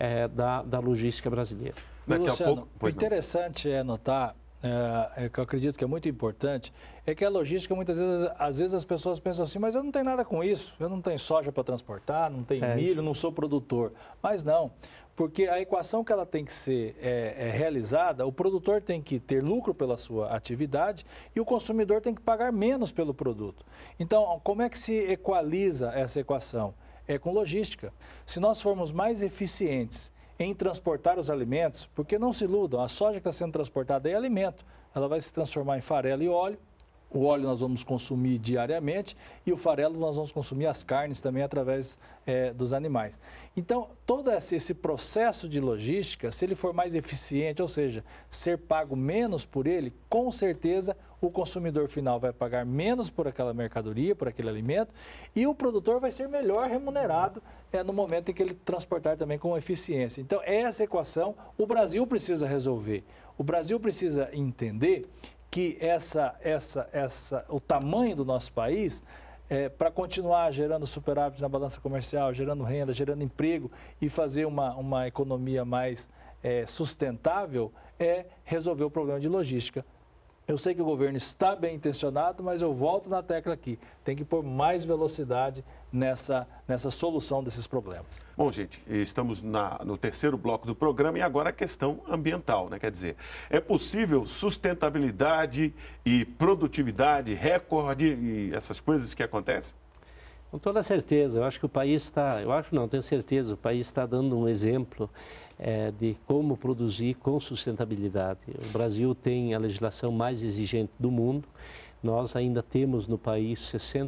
Speaker 3: da logística brasileira.
Speaker 2: Luciano, o interessante é notar, que eu acredito que é muito importante, é que a logística, muitas vezes, às vezes as pessoas pensam assim, mas eu não tenho nada com isso, eu não tenho soja para transportar, não tenho milho, não sou produtor. Mas não, porque a equação que ela tem que ser realizada, o produtor tem que ter lucro pela sua atividade e o consumidor tem que pagar menos pelo produto. Então, como é que se equaliza essa equação? É com logística. Se nós formos mais eficientes em transportar os alimentos, porque não se iludam, a soja que está sendo transportada é alimento, ela vai se transformar em farelo e óleo. O óleo nós vamos consumir diariamente e o farelo nós vamos consumir as carnes também através dos animais. Então, todo esse processo de logística, se ele for mais eficiente, ou seja, ser pago menos por ele, com certeza o consumidor final vai pagar menos por aquela mercadoria, por aquele alimento, e o produtor vai ser melhor remunerado no momento em que ele transportar também com eficiência. Então, essa equação o Brasil precisa resolver. O Brasil precisa entender que o tamanho do nosso país, para continuar gerando superávit na balança comercial, gerando renda, gerando emprego e fazer uma economia mais sustentável, é resolver o problema de logística. Eu sei que o governo está bem intencionado, mas eu volto na tecla aqui. Tem que pôr mais velocidade nessa solução desses problemas.
Speaker 1: Bom, gente, estamos no terceiro bloco do programa e agora a questão ambiental, né? Quer dizer, é possível sustentabilidade e produtividade, recorde e essas coisas que acontecem?
Speaker 3: Com toda certeza. Eu acho que o país está, tenho certeza, o país está dando um exemplo de como produzir com sustentabilidade. O Brasil tem a legislação mais exigente do mundo. Nós ainda temos no país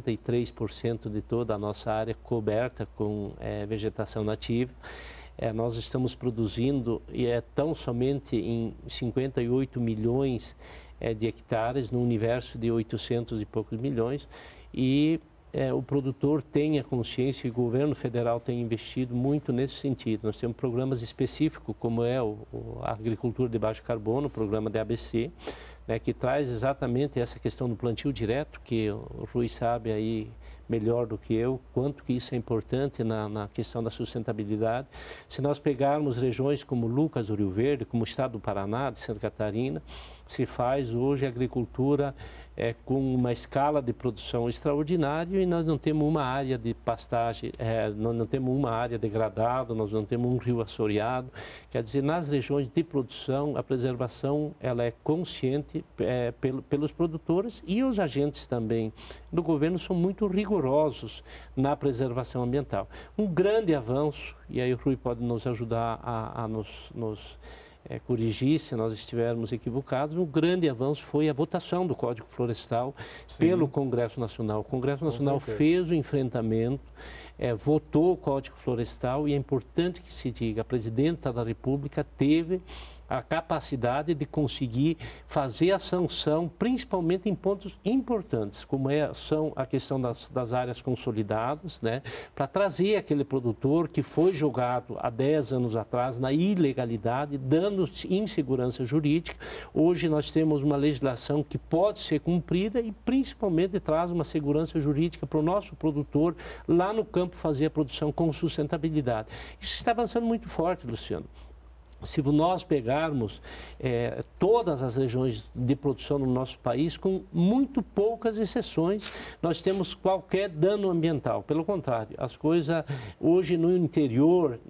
Speaker 3: 63% de toda a nossa área coberta com vegetação nativa. Nós estamos produzindo, tão somente em 58 milhões de hectares, num universo de 800 e poucos milhões, e o produtor tem a consciência e o governo federal tem investido muito nesse sentido. Nós temos programas específicos, como a agricultura de baixo carbono, o programa de ABC, que traz exatamente essa questão do plantio direto, que o Rui sabe aí melhor do que eu, quanto que isso é importante na questão da sustentabilidade. Se nós pegarmos regiões como Lucas do Rio Verde, como o estado do Paraná, de Santa Catarina, se faz hoje agricultura com uma escala de produção extraordinária, e nós não temos uma área de pastagem, nós não temos uma área degradada, nós não temos um rio assoreado. Quer dizer, nas regiões de produção, a preservação ela é consciente pelos produtores, e os agentes também do governo são muito rigorosos na preservação ambiental. Um grande avanço, e aí o Rui pode nos ajudar a nos corrigir se nós estivermos equivocados, um grande avanço foi a votação do Código Florestal pelo Congresso Nacional. O Congresso Nacional fez o enfrentamento, votou o Código Florestal, e é importante que se diga, a Presidenta da República teve a capacidade de conseguir fazer a sanção, principalmente em pontos importantes, como são a questão das áreas consolidadas, né, para trazer aquele produtor que foi jogado há 10 anos atrás na ilegalidade, dando insegurança jurídica. Hoje nós temos uma legislação que pode ser cumprida e principalmente traz uma segurança jurídica para o nosso produtor lá no campo fazer a produção com sustentabilidade. Isso está avançando muito forte, Luciano. Se nós pegarmos todas as regiões de produção no nosso país, com muito poucas exceções, nós temos qualquer dano ambiental. Pelo contrário, as coisas hoje no interior,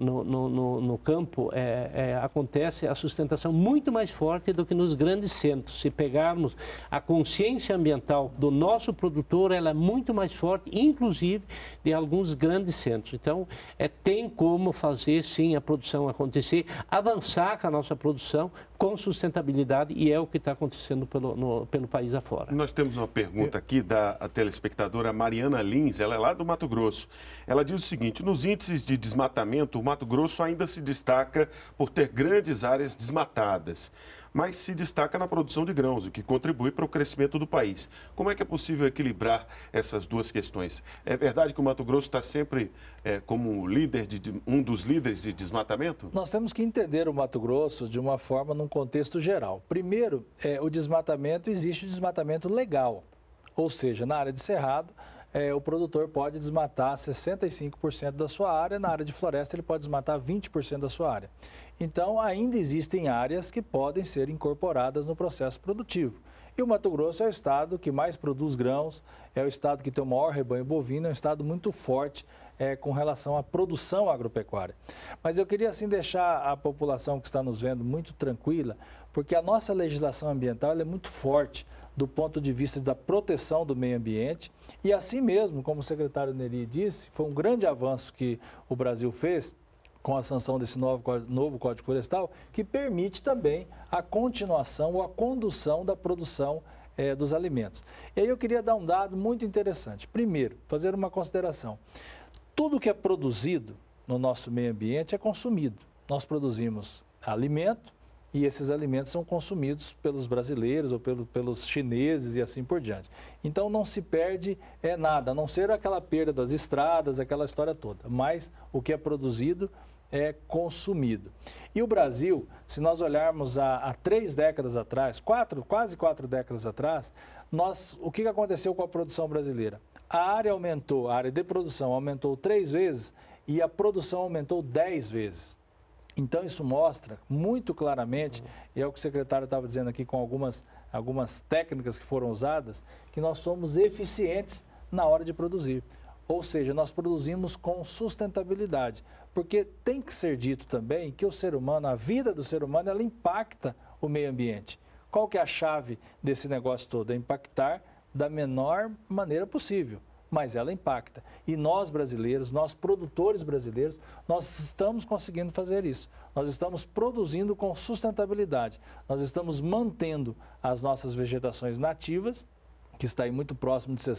Speaker 3: no campo, acontece a sustentação muito mais forte do que nos grandes centros. Se pegarmos a consciência ambiental do nosso produtor, ela é muito mais forte, inclusive de alguns grandes centros. Então, tem como fazer sim a produção acontecer, avançar com a nossa produção com sustentabilidade, e é o que está acontecendo pelo país afora.
Speaker 1: Nós temos uma pergunta aqui da telespectadora Mariana Lins, ela é lá do Mato Grosso. Ela diz o seguinte: nos índices de desmatamento, o Mato Grosso ainda se destaca por ter grandes áreas desmatadas, mas se destaca na produção de grãos, o que contribui para o crescimento do país. Como é que é possível equilibrar essas duas questões? É verdade que o Mato Grosso está sempre como líder um dos líderes de desmatamento?
Speaker 2: Nós temos que entender o Mato Grosso de uma forma, num contexto geral. Primeiro, o desmatamento, existe o desmatamento legal, ou seja, na área de cerrado, o produtor pode desmatar 65% da sua área, na área de floresta ele pode desmatar 20% da sua área. Então, ainda existem áreas que podem ser incorporadas no processo produtivo. E o Mato Grosso é o estado que mais produz grãos, é o estado que tem o maior rebanho bovino, é um estado muito forte com relação à produção agropecuária. Mas eu queria assim deixar a população que está nos vendo muito tranquila, porque a nossa legislação ambiental ela é muito forte do ponto de vista da proteção do meio ambiente e assim mesmo, como o secretário Neri disse, foi um grande avanço que o Brasil fez com a sanção desse novo Código Florestal, que permite também a continuação ou a condução da produção dos alimentos. E aí eu queria dar um dado muito interessante. Primeiro, fazer uma consideração. Tudo que é produzido no nosso meio ambiente é consumido. Nós produzimos alimento e esses alimentos são consumidos pelos brasileiros ou pelos chineses e assim por diante. Então não se perde nada, a não ser aquela perda das estradas, aquela história toda. Mas o que é produzido é consumido. E o Brasil, se nós olharmos há 3 décadas atrás, quase 4 décadas atrás, o que aconteceu com a produção brasileira? A área aumentou, a área de produção aumentou 3 vezes e a produção aumentou 10 vezes. Então isso mostra muito claramente, e é o que o secretário estava dizendo aqui com algumas técnicas que foram usadas, que nós somos eficientes na hora de produzir. Ou seja, nós produzimos com sustentabilidade, porque tem que ser dito também que o ser humano, a vida do ser humano, ela impacta o meio ambiente. Qual que é a chave desse negócio todo? É impactar da menor maneira possível, mas ela impacta. E nós brasileiros, nós produtores brasileiros, nós estamos conseguindo fazer isso. Nós estamos produzindo com sustentabilidade, nós estamos mantendo as nossas vegetações nativas, que está aí muito próximo de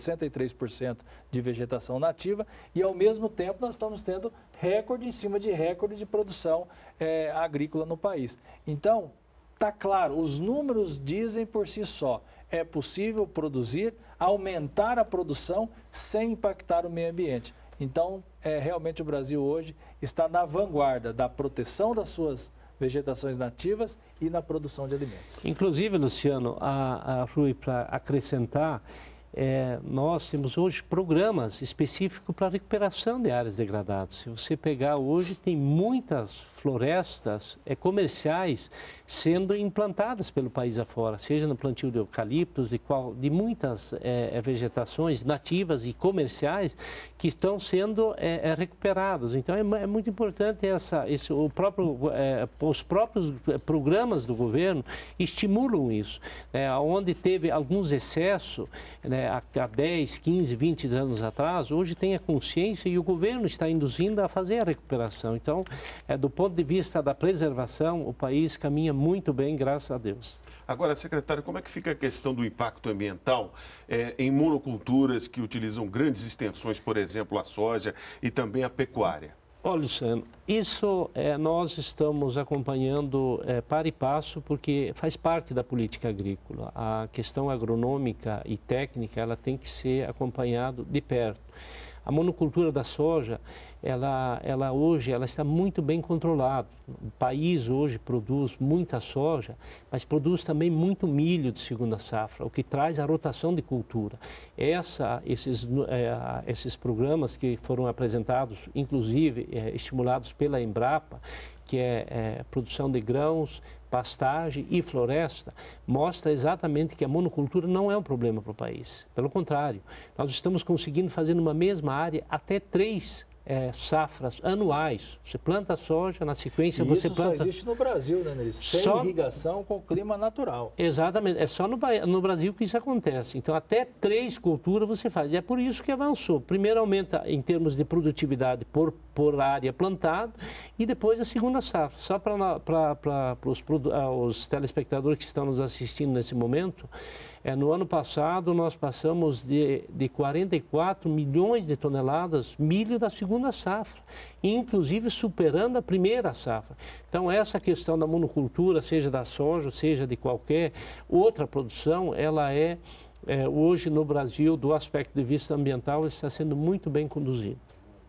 Speaker 2: 63% de vegetação nativa, e ao mesmo tempo nós estamos tendo recorde em cima de recorde de produção agrícola no país. Então, está claro, os números dizem por si só, é possível produzir, aumentar a produção sem impactar o meio ambiente. Então, realmente o Brasil hoje está na vanguarda da proteção das suas vegetações nativas e na produção de alimentos.
Speaker 3: Inclusive, Luciano, Rui, para acrescentar, nós temos hoje programas específicos para recuperação de áreas degradadas. Se você pegar hoje, tem muitas florestas comerciais sendo implantadas pelo país afora, seja no plantio de eucaliptos, de muitas vegetações nativas e comerciais que estão sendo recuperadas. Então é muito importante os próprios programas do governo estimulam isso. Onde teve alguns excessos, há 10, 15, 20 anos atrás, hoje tem a consciência e o governo está induzindo a fazer a recuperação. Então, do ponto de vista da preservação, o país caminha muito bem, graças a Deus.
Speaker 1: Agora, secretário, como é que fica a questão do impacto ambiental em monoculturas que utilizam grandes extensões, por exemplo, a soja e também a pecuária?
Speaker 3: Olha, Luciano, isso nós estamos acompanhando para e passo, porque faz parte da política agrícola. A questão agronômica e técnica, ela tem que ser acompanhada de perto. A monocultura da soja, hoje está muito bem controlada. O país hoje produz muita soja, mas produz também muito milho de segunda safra, o que traz a rotação de cultura. Esses programas que foram apresentados, inclusive estimulados pela Embrapa, que é produção de grãos, pastagem e floresta, mostra exatamente que a monocultura não é um problema para o país. Pelo contrário, nós estamos conseguindo fazer numa mesma área até 3 safras anuais. Você planta soja, na sequência você planta...
Speaker 2: Isso só existe no Brasil, né, Neris? Sem irrigação, com clima natural.
Speaker 3: Exatamente, é só no Brasil que isso acontece. Então, até 3 culturas você faz. E é por isso que avançou. Primeiro aumenta em termos de produtividade por área plantada e depois a segunda safra. Só para os telespectadores que estão nos assistindo nesse momento, no ano passado nós passamos de 44 milhões de toneladas milho da segunda safra, inclusive superando a primeira safra. Então essa questão da monocultura, seja da soja, seja de qualquer outra produção, ela hoje no Brasil, do aspecto de vista ambiental, está sendo muito bem conduzida.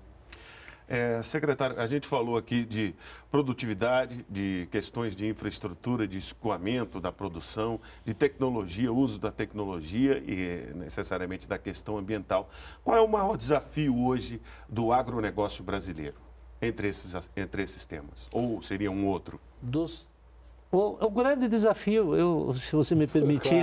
Speaker 1: Secretário, a gente falou aqui de produtividade, de questões de infraestrutura, de escoamento da produção, de tecnologia, uso da tecnologia e necessariamente da questão ambiental. Qual é o maior desafio hoje do agronegócio brasileiro entre esses temas? Ou seria um outro?
Speaker 3: O grande desafio, se você me permitir,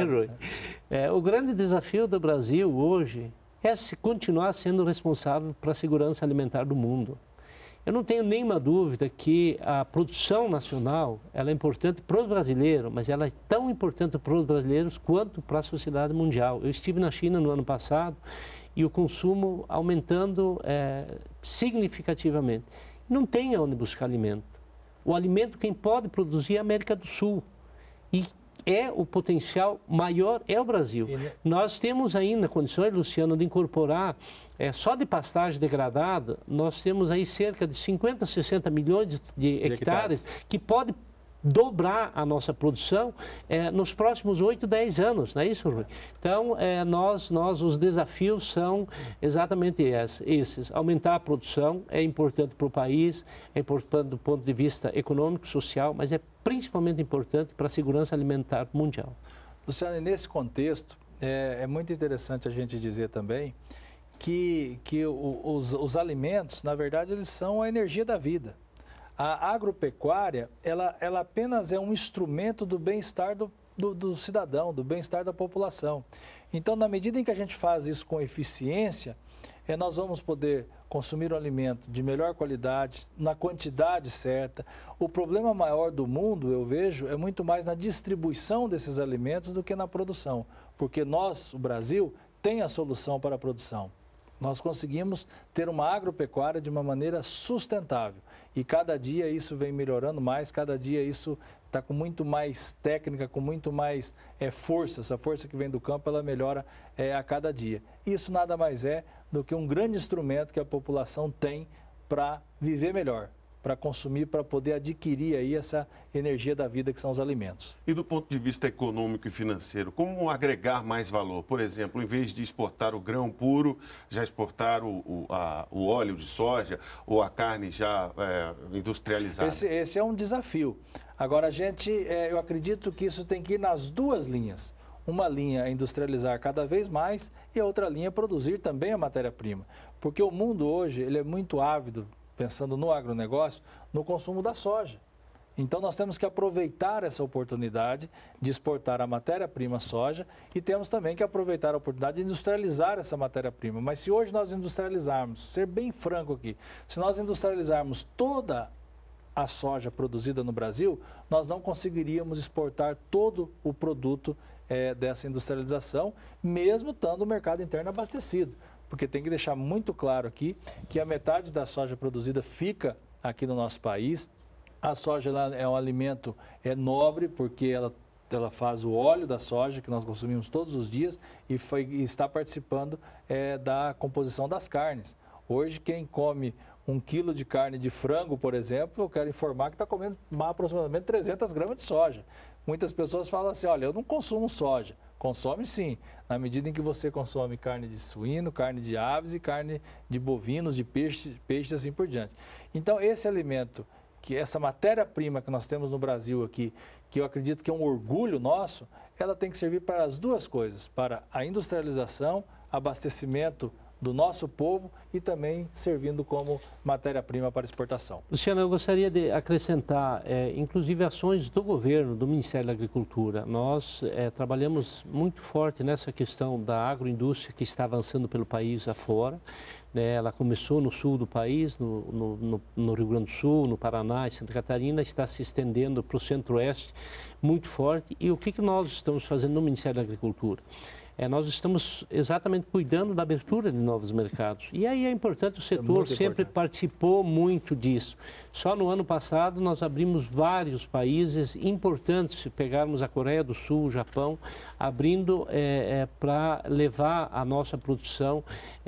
Speaker 3: o grande desafio do Brasil hoje é continuar sendo responsável para a segurança alimentar do mundo. Eu não tenho nenhuma dúvida que a produção nacional ela é importante para os brasileiros, mas ela é tão importante para os brasileiros quanto para a sociedade mundial. Eu estive na China no ano passado e o consumo aumentando significativamente. Não tem onde buscar alimento. O alimento quem pode produzir é a América do Sul. E o potencial maior é o Brasil. Nós temos ainda condições, Luciano, de incorporar, só de pastagem degradada, nós temos aí cerca de 50, 60 milhões de hectares que pode dobrar a nossa produção nos próximos 8, 10 anos, não é isso, Rui? Então, os desafios são exatamente esses. Aumentar a produção é importante para o país, é importante do ponto de vista econômico, social, mas é principalmente importante para a segurança alimentar mundial.
Speaker 2: Luciano, e nesse contexto, é muito interessante a gente dizer também que os alimentos, na verdade, eles são a energia da vida. A agropecuária, ela apenas é um instrumento do bem-estar do cidadão, do bem-estar da população. Então, na medida em que a gente faz isso com eficiência, nós vamos poder consumir um alimento de melhor qualidade, na quantidade certa. O problema maior do mundo, eu vejo, é muito mais na distribuição desses alimentos do que na produção. Porque nós, o Brasil, tem a solução para a produção. Nós conseguimos ter uma agropecuária de uma maneira sustentável. E cada dia isso vem melhorando mais, cada dia isso está com muito mais técnica, com muito mais força. Essa força que vem do campo, ela melhora a cada dia. Isso nada mais é do que um grande instrumento que a população tem para viver melhor, para consumir, para poder adquirir aí essa energia da vida que são os alimentos.
Speaker 1: E do ponto de vista econômico e financeiro, como agregar mais valor? Por exemplo, em vez de exportar o grão puro, já exportar o óleo de soja ou a carne já industrializada?
Speaker 2: Esse é um desafio. Agora, eu acredito que isso tem que ir nas duas linhas. Uma linha é industrializar cada vez mais e a outra linha é produzir também a matéria-prima. Porque o mundo hoje ele é muito ávido, pensando no agronegócio, no consumo da soja. Então, nós temos que aproveitar essa oportunidade de exportar a matéria-prima soja e temos também que aproveitar a oportunidade de industrializar essa matéria-prima. Mas se hoje nós industrializarmos, ser bem franco aqui, se nós industrializarmos toda a soja produzida no Brasil, nós não conseguiríamos exportar todo o produto dessa industrialização, mesmo estando o mercado interno abastecido. Porque tem que deixar muito claro aqui que a metade da soja produzida fica aqui no nosso país. A soja é um alimento nobre, porque ela faz o óleo da soja, que nós consumimos todos os dias, e está participando da composição das carnes. Hoje, quem come 1 quilo de carne de frango, por exemplo, eu quero informar que está comendo aproximadamente 300 gramas de soja. Muitas pessoas falam assim, olha, eu não consumo soja. Consome sim, na medida em que você consome carne de suíno, carne de aves e carne de bovinos, de peixes e assim por diante. Então, esse alimento, essa matéria-prima que nós temos no Brasil aqui, que eu acredito que é um orgulho nosso, ela tem que servir para as duas coisas, para a industrialização, abastecimento do nosso povo e também servindo como matéria-prima para exportação.
Speaker 3: Luciano, eu gostaria de acrescentar, inclusive, ações do governo, do Ministério da Agricultura. Nós trabalhamos muito forte nessa questão da agroindústria que está avançando pelo país afora. Ela começou no sul do país, no Rio Grande do Sul, no Paraná e Santa Catarina, está se estendendo para o centro-oeste muito forte. E o que nós estamos fazendo no Ministério da Agricultura? Nós estamos exatamente cuidando da abertura de novos mercados. E aí é importante, o setor sempre participou muito disso. Só no ano passado nós abrimos vários países importantes, se pegarmos a Coreia do Sul, o Japão, abrindo para levar a nossa produção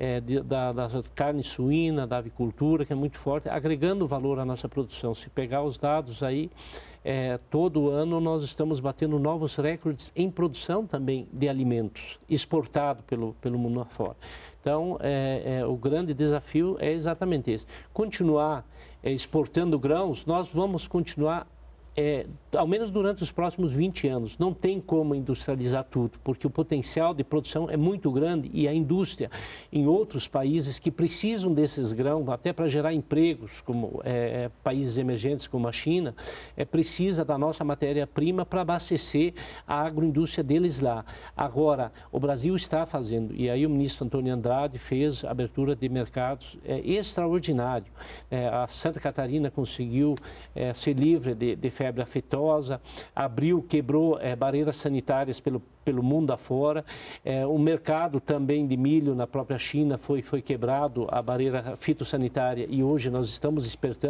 Speaker 3: da carne suína, da avicultura, que é muito forte, agregando valor à nossa produção. Se pegar os dados aí, todo ano nós estamos batendo novos recordes em produção também de alimentos, exportado pelo mundo afora. Então, o grande desafio é exatamente esse. Continuar exportando grãos, nós vamos continuar ao menos durante os próximos 20 anos. Não tem como industrializar tudo, porque o potencial de produção é muito grande e a indústria em outros países que precisam desses grãos, até para gerar empregos, como países emergentes como a China, precisa da nossa matéria-prima para abastecer a agroindústria deles lá. Agora, o Brasil está fazendo, e aí o ministro Antônio Andrade fez abertura de mercados extraordinário. A Santa Catarina conseguiu ser livre de febre aftosa, abriu, quebrou barreiras sanitárias pelo mundo afora. O mercado também de milho na própria China foi quebrado, a barreira fitossanitária, e hoje nós estamos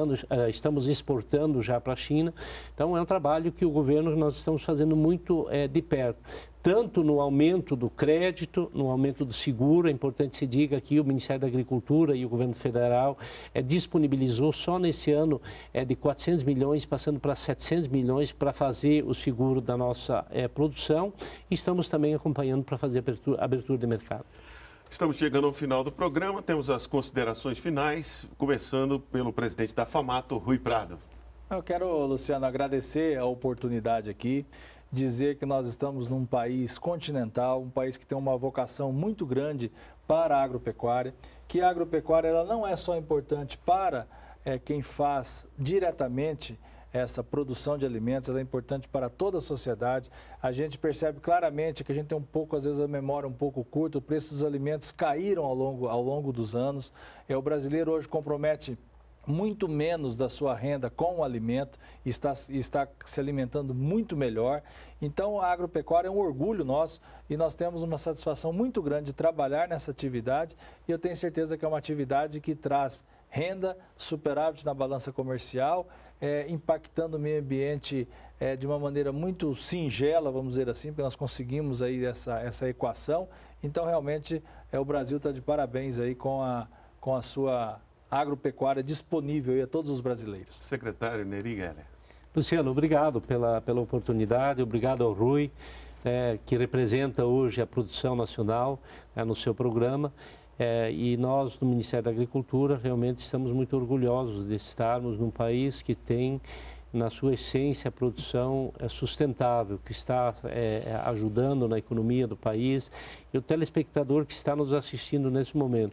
Speaker 3: exportando já para a China. Então é um trabalho que o governo nós estamos fazendo muito de perto. Tanto no aumento do crédito, no aumento do seguro, é importante se diga que o Ministério da Agricultura e o governo federal disponibilizou só nesse ano de 400 milhões, passando para 700 milhões para fazer o seguro da nossa produção, e estamos também acompanhando para fazer abertura de mercado.
Speaker 1: Estamos chegando ao final do programa, temos as considerações finais, começando pelo presidente da FAMATO, Rui Prado.
Speaker 2: Eu quero, Luciano, agradecer a oportunidade aqui, dizer que nós estamos num país continental, um país que tem uma vocação muito grande para a agropecuária, que a agropecuária ela não é só importante para quem faz diretamente essa produção de alimentos, ela é importante para toda a sociedade. A gente percebe claramente que a gente tem um pouco, às vezes a memória um pouco curta, o preço dos alimentos caíram ao longo dos anos. O brasileiro hoje compromete muito menos da sua renda com o alimento, está se alimentando muito melhor. Então, a agropecuária é um orgulho nosso e nós temos uma satisfação muito grande de trabalhar nessa atividade, e eu tenho certeza que é uma atividade que traz renda, superávit na balança comercial, impactando o meio ambiente de uma maneira muito singela, vamos dizer assim, porque nós conseguimos aí essa equação. Então, realmente, o Brasil está de parabéns aí com a sua agropecuária disponível aí a todos os brasileiros.
Speaker 1: Secretário Neri Geller.
Speaker 3: Luciano, obrigado pela oportunidade, obrigado ao Rui, que representa hoje a produção nacional no seu programa. E nós, no Ministério da Agricultura, realmente estamos muito orgulhosos de estarmos num país que tem, na sua essência, a produção sustentável, que está ajudando na economia do país. E o telespectador que está nos assistindo nesse momento,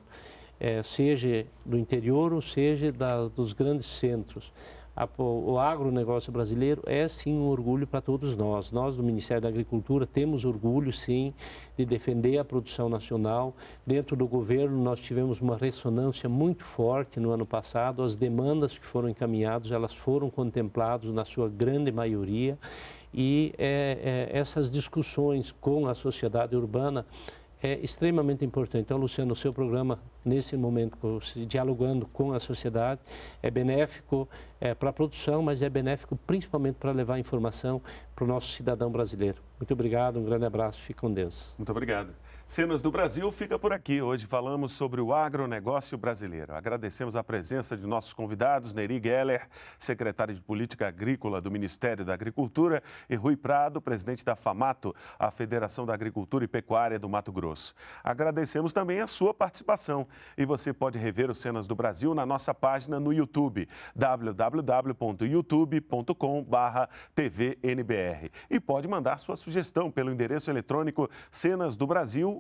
Speaker 3: seja do interior ou seja dos grandes centros. O agronegócio brasileiro é sim um orgulho para todos nós. Nós do Ministério da Agricultura temos orgulho sim de defender a produção nacional. Dentro do governo nós tivemos uma ressonância muito forte no ano passado. As demandas que foram encaminhadas, elas foram contempladas na sua grande maioria, e essas discussões com a sociedade urbana é extremamente importante. Então, Luciano, o seu programa, nesse momento, dialogando com a sociedade, é benéfico para a produção, mas é benéfico principalmente para levar informação para o nosso cidadão brasileiro. Muito obrigado, um grande abraço, fique com Deus.
Speaker 1: Muito obrigado. Cenas do Brasil fica por aqui. Hoje falamos sobre o agronegócio brasileiro. Agradecemos a presença de nossos convidados, Neri Geller, secretário de Política Agrícola do Ministério da Agricultura, e Rui Prado, presidente da FAMATO, a Federação da Agricultura e Pecuária do Mato Grosso. Agradecemos também a sua participação. E você pode rever os Cenas do Brasil na nossa página no YouTube, www.youtube.com/tvnbr. E pode mandar sua sugestão pelo endereço eletrônico cenasdobrasil@ebc.com.br,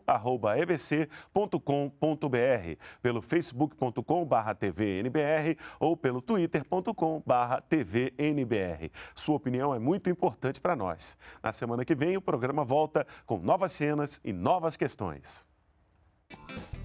Speaker 1: pelo facebook.com/tvnbr ou pelo twitter.com/tvnbr. Sua opinião é muito importante para nós. Na semana que vem, o programa volta com novas cenas e novas questões.